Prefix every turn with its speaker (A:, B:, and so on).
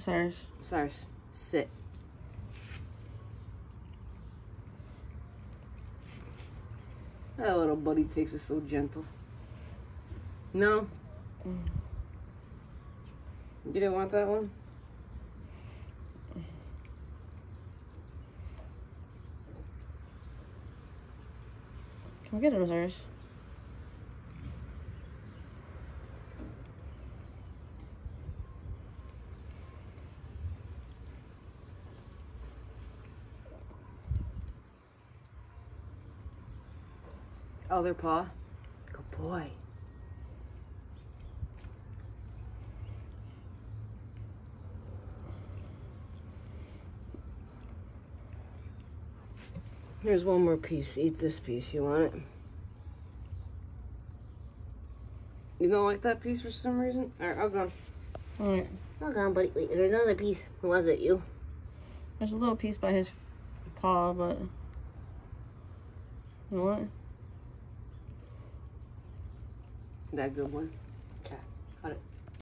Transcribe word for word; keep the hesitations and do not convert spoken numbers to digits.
A: Cyrus.
B: Cyrus, sit. That little buddy takes it so gentle. No?
A: Mm.
B: You didn't want that one?
A: Come get him, Cyrus.
B: Other paw. Good boy. Here's one more piece. Eat this piece. You want it? You don't like that piece for some reason? Alright, I'll go.
A: Alright.
B: I'll go, buddy. Wait, there's another piece. Who was it? You?
A: There's a little piece by his paw, but... You want it?
B: That good one? Okay, got it.